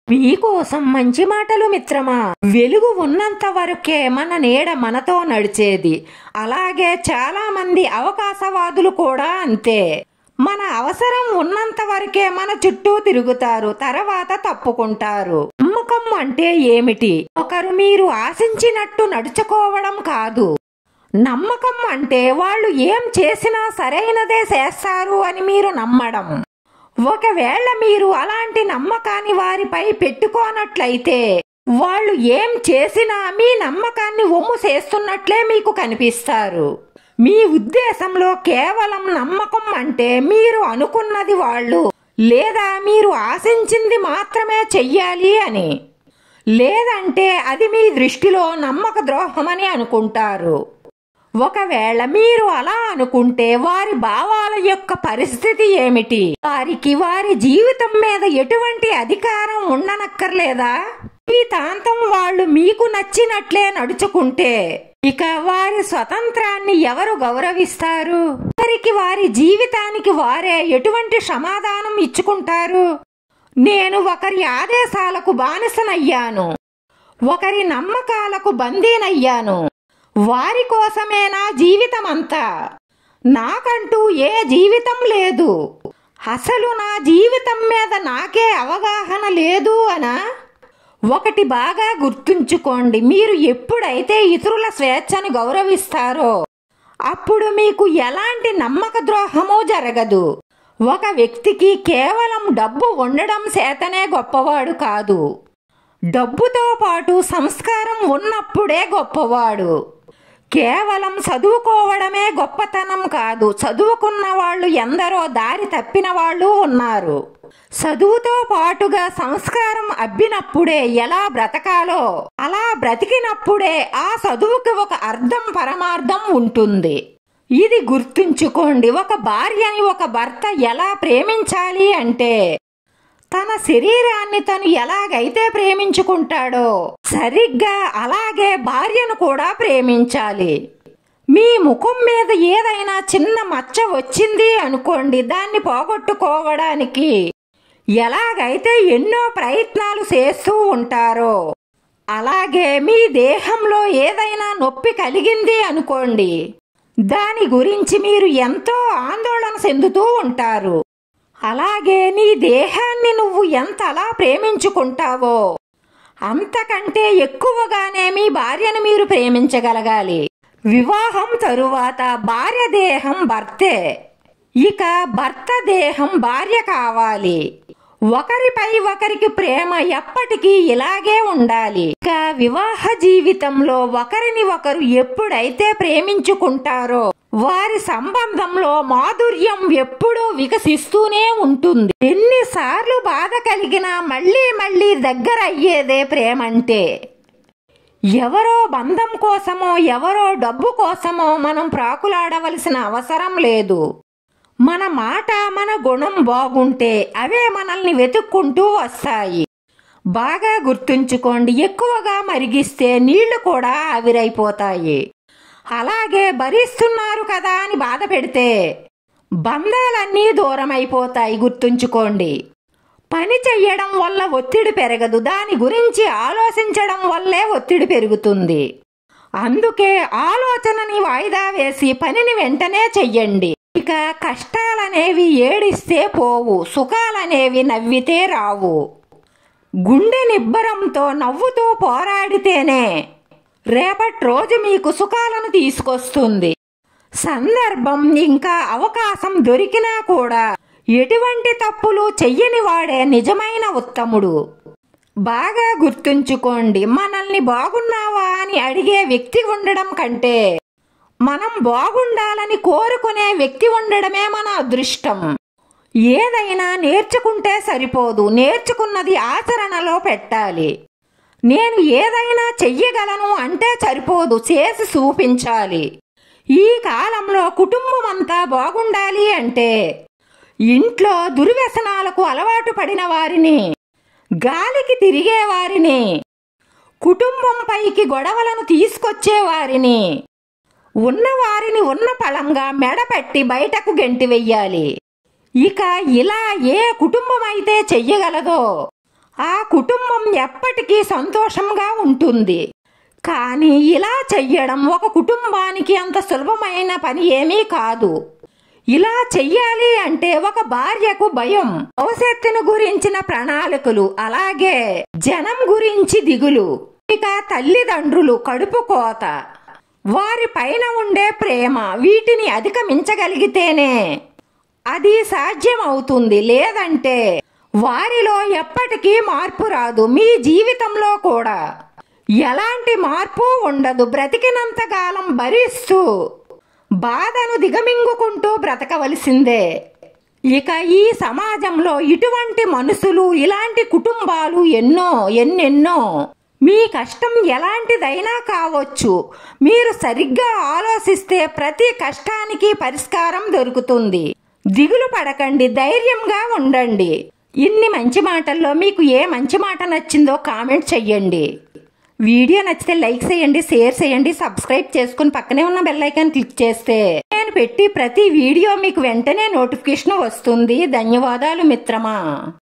మీకోసం మంచి మాటలు మిత్రమా. వెలుగు ఉన్నంత వరకే మన నీడ మనతో నడిచేది. అలాగే చాలా మంది అవకాశవాదులు కూడా అంతే. మన అవసరం ఉన్నంత వరకే మన చుట్టూ తిరుగుతారు, తర్వాత తప్పుకుంటారు. నమ్మకం అంటే ఏమిటి? ఒకరు మీరు ఆశించినట్టు నడుచుకోవడం కాదు. నమ్మకం అంటే వాళ్ళు ఏం చేసినా సరైనదే చేస్తారు అని మీరు నమ్మడం. ఒకవేళ మీరు అలాంటి నమ్మకాన్ని వారిపై పెట్టుకోనట్లయితే వాళ్ళు ఏం చేసినా మీ నమ్మకాన్ని ఒమ్ము చేస్తున్నట్లే మీకు కనిపిస్తారు. మీ ఉద్దేశంలో కేవలం నమ్మకం అంటే మీరు అనుకున్నది వాళ్ళు లేదా మీరు ఆశించింది మాత్రమే చెయ్యాలి అని. లేదంటే అది మీ దృష్టిలో నమ్మక ద్రోహమని అనుకుంటారు. ఒకవేళ మీరు అలా అనుకుంటే వారి భావాల యొక్క పరిస్థితి ఏమిటి? వారికి వారి జీవితం మీద ఎటువంటి అధికారం ఉండనక్కర్లేదా? జీవితాంతం వాళ్ళు మీకు నచ్చినట్లే నడుచుకుంటే ఇక వారి స్వతంత్రాన్ని ఎవరు గౌరవిస్తారు? వారికి వారి జీవితానికి వారే ఎటువంటి సమాధానం ఇచ్చుకుంటారు? నేను ఒకరి ఆదేశాలకు బానిసనయ్యాను, ఒకరి నమ్మకాలకు బందీనయ్యాను, వారి కోసమే నా జీవితం అంతా, నాకంటూ ఏ జీవితం లేదు, అసలు నా జీవితం మీద నాకే అవగాహన లేదు అనా? ఒకటి బాగా గుర్తుంచుకోండి, మీరు ఎప్పుడైతే ఇతరుల స్వేచ్ఛను గౌరవిస్తారో అప్పుడు మీకు ఎలాంటి నమ్మక ద్రోహమూ జరగదు. ఒక వ్యక్తికి కేవలం డబ్బు ఉండడం చేతనే గొప్పవాడు కాదు, డబ్బుతో పాటు సంస్కారం ఉన్నప్పుడే గొప్పవాడు. కేవలం చదువుకోవడమే గొప్పతనం కాదు, చదువుకున్న వాళ్ళు ఎందరో దారి తప్పిన వాళ్ళు ఉన్నారు. చదువుతో పాటుగా సంస్కారం అబ్బినప్పుడే ఎలా బ్రతకాలో అలా బ్రతికినప్పుడే ఆ చదువుకి ఒక అర్థం పరమార్థం ఉంటుంది. ఇది గుర్తుంచుకోండి. ఒక భార్యని ఒక భర్త ఎలా ప్రేమించాలి అంటే తన శరీరాన్ని తను ఎలాగైతే ప్రేమించుకుంటాడో సరిగ్గా అలాగే భార్యను కూడా ప్రేమించాలి. మీ ముఖం మీద ఏదైనా చిన్న మచ్చ వచ్చింది అనుకోండి, దాన్ని పోగొట్టుకోవడానికి ఎలాగైతే ఎన్నో ప్రయత్నాలు చేస్తూ ఉంటారో అలాగే మీ దేహంలో ఏదైనా నొప్పి కలిగింది అనుకోండి, దాని గురించి మీరు ఎంతో ఆందోళన చెందుతూ ఉంటారు. అలాగే నీ దేహాన్ని నువ్వు ఎంతలా ప్రేమించుకుంటావో అంతకంటే ఎక్కువగానే మీ భార్యను మీరు ప్రేమించగలగాలి. వివాహం తరువాత భార్య దేహం భర్తే, ఇక భర్త దేహం భార్య కావాలి. ఒకరిపై ఒకరికి ప్రేమ ఎప్పటికీ ఇలాగే ఉండాలి. ఇక వివాహ జీవితంలో ఒకరిని ఒకరు ఎప్పుడైతే ప్రేమించుకుంటారో వారి సంబంధంలో మాధుర్యం ఎప్పుడూ వికసిస్తూనే ఉంటుంది. ఎన్నిసార్లు బాధ కలిగినా మళ్ళీ మళ్ళీ దగ్గర అయ్యేదే ప్రేమంటే. ఎవరో బంధం కోసమో ఎవరో డబ్బు కోసమో మనం ప్రాకులాడవలసిన అవసరం లేదు. మన మాట మన గుణం బాగుంటే అవే మనల్ని వెతుక్కుంటూ వస్తాయి. బాగా గుర్తుంచుకోండి, ఎక్కువగా మరిగిస్తే నీళ్లు కూడా ఆవిరైపోతాయి. అలాగే భరిస్తున్నారు కదా అని బాధ పెడితే బంధాలన్నీ దూరం అయిపోతాయి. గుర్తుంచుకోండి, పని చెయ్యడం వల్ల ఒత్తిడి పెరగదు, దాని గురించి ఆలోచించడం వల్లే ఒత్తిడి పెరుగుతుంది. అందుకే ఆలోచనని వాయిదా వేసి పనిని వెంటనే చెయ్యండి. ఇక కష్టాలనేవి ఏడిస్తే పోవు, సుఖాలనేవి నవ్వితే రావు. గుండె నిబ్బరంతో నవ్వుతూ పోరాడితేనే రేపటి రోజు మీకు సుఖాలను తీసుకొస్తుంది. సందర్భం ఇంకా అవకాశం దొరికినా కూడా ఎటువంటి తప్పులు చెయ్యని వాడే నిజమైన ఉత్తముడు. బాగా గుర్తుంచుకోండి, మనల్ని బాగున్నావా అని అడిగే వ్యక్తి ఉండడం కంటే మనం బాగుండాలని కోరుకునే వ్యక్తి ఉండడమే మన అదృష్టం. ఏదైనా నేర్చుకుంటే సరిపోదు, నేర్చుకున్నది ఆచరణలో పెట్టాలి. నేను ఏదైనా చెయ్యగలను అంటే సరిపోదు, చేసి చూపించాలి. ఈ కాలంలో కుటుంబం అంతా బాగుండాలి అంటే ఇంట్లో దుర్వ్యసనాలకు అలవాటు పడిన వారిని, గాలికి తిరిగే వారిని, కుటుంబం పైకి గొడవలను తీసుకొచ్చేవారిని, ఉన్నవారిని ఉన్న పళంగా మెడపెట్టి బయటకు గెంటి వెయ్యాలి. ఇక ఇలా ఏ కుటుంబం అయితే చెయ్యగలదో ఆ కుటుంబం ఎప్పటికీ సంతోషంగా ఉంటుంది. కానీ ఇలా చెయ్యడం ఒక కుటుంబానికి అంత సులభమైన పని ఏమీ కాదు. ఇలా చెయ్యాలి అంటే ఒక భార్యకు భయం, భవిష్యత్తును గురించిన ప్రణాళికలు, అలాగే జనం గురించి దిగులు, ఇక తల్లిదండ్రులు కడుపు కోత, వారి పైన ఉండే ప్రేమ, వీటిని అధిగమించగలిగితేనే అది సాధ్యం అవుతుంది. లేదంటే వారిలో ఎప్పటికీ మార్పు రాదు. మీ జీవితంలో కూడా ఎలాంటి మార్పు ఉండదు. బ్రతికినంత కాలం భరిస్తూ బాధను దిగమింగుకుంటూ బ్రతకవలసిందే. ఇక ఈ సమాజంలో ఇటువంటి మనుషులు, ఇలాంటి కుటుంబాలు ఎన్నెన్నో. మీ కష్టం ఎలాంటిదైనా కావచ్చు, మీరు సరిగ్గా ఆలోచిస్తే ప్రతి కష్టానికి పరిష్కారం దొరుకుతుంది. దిగులు పడకండి, ధైర్యంగా ఉండండి. ఇన్ని మంచి మాటల్లో మీకు ఏ మంచి మాట నచ్చిందో కామెంట్ చెయ్యండి. వీడియో నచ్చితే లైక్ చేయండి, షేర్ చేయండి, సబ్స్క్రైబ్ చేసుకుని పక్కనే ఉన్న బెల్ ఐకాన్ క్లిక్ చేస్తే నేను పెట్టి ప్రతి వీడియో మీకు వెంటనే నోటిఫికేషన్ వస్తుంది. ధన్యవాదాలు మిత్రమా.